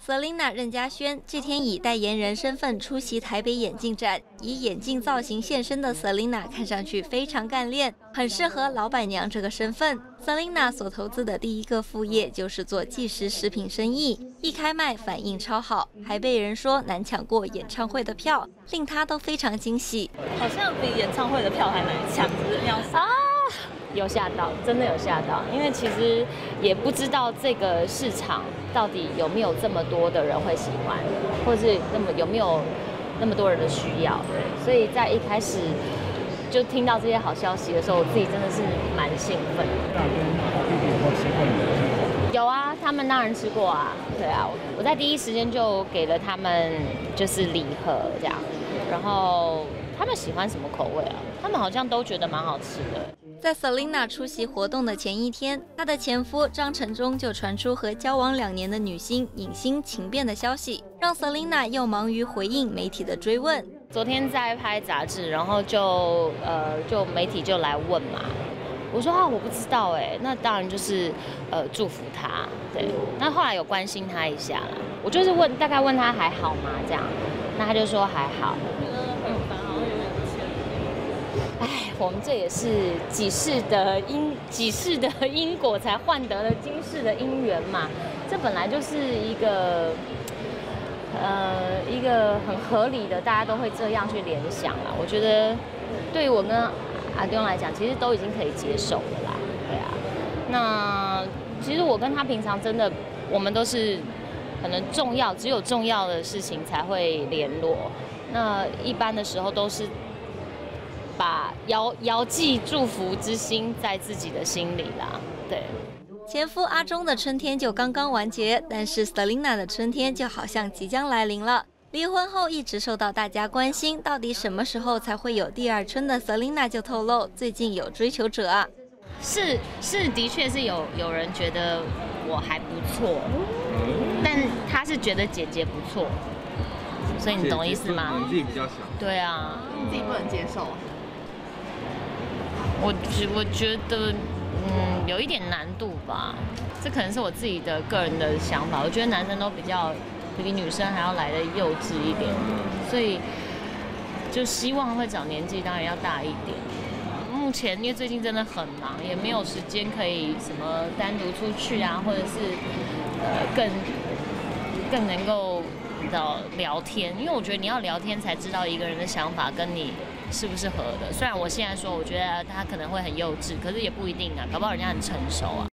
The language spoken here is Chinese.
Selina 任家萱这天以代言人身份出席台北眼镜展，以眼镜造型现身的 Selina 看上去非常干练，很适合老板娘这个身份。Selina 所投资的第一个副业就是做即食食品生意，一开卖反应超好，还被人说难抢过演唱会的票，令她都非常惊喜。 好像比演唱会的票还难抢，就是要啊！有吓到，真的有吓到，因为其实也不知道这个市场到底有没有这么多的人会喜欢，或是有没有那么多人的需要，对，所以在一开始就听到这些好消息的时候，我自己真的是蛮兴奋的。 大跟弟弟有没有吃过你的？ 有啊，他们当然吃过啊，对啊，我在第一时间就给了他们就是礼盒这样，然后他们喜欢什么口味啊？他们好像都觉得蛮好吃的。 在 Selina 出席活动的前一天，她的前夫张承忠就传出和交往2年的女星影星情变的消息，让 Selina 又忙于回应媒体的追问。 昨天在拍杂志，然后就媒体就来问嘛，我说我不知道那当然就是祝福他，对，那后来有关心他一下啦，我就是大概问他还好吗这样，那他就说还好。我们这也是几世的因果才换得了今世的姻缘嘛，这本来就是一个很合理的，大家都会这样去联想啦。我觉得对于我跟阿丢来讲，其实都已经可以接受了啦，对啊。那其实我跟他平常真的，我们都是可能只有重要的事情才会联络，那一般的时候都是把遥寄祝福之心在自己的心里啦，对。 前夫阿忠的春天就刚刚完结，但是 Selina 的春天就好像即将来临了。离婚后一直受到大家关心，到底什么时候才会有第二春的 Selina 就透露，最近有追求者啊。 是，的确是有人觉得我还不错，但他是觉得姐姐不错，所以你懂意思吗？ 你自己比较小。 对啊， 你自己不能接受。 我觉得有一点难度吧，这可能是我自己的个人的想法。我觉得男生都比女生还要来的幼稚一点，所以就希望会找年纪当然要大一点。目前因为最近真的很忙，也没有时间可以什么单独出去啊，或者是更能够聊天，因为我觉得你要聊天才知道一个人的想法跟你是不是合的。虽然我现在说我觉得他可能会很幼稚，可是也不一定啊，搞不好人家很成熟啊。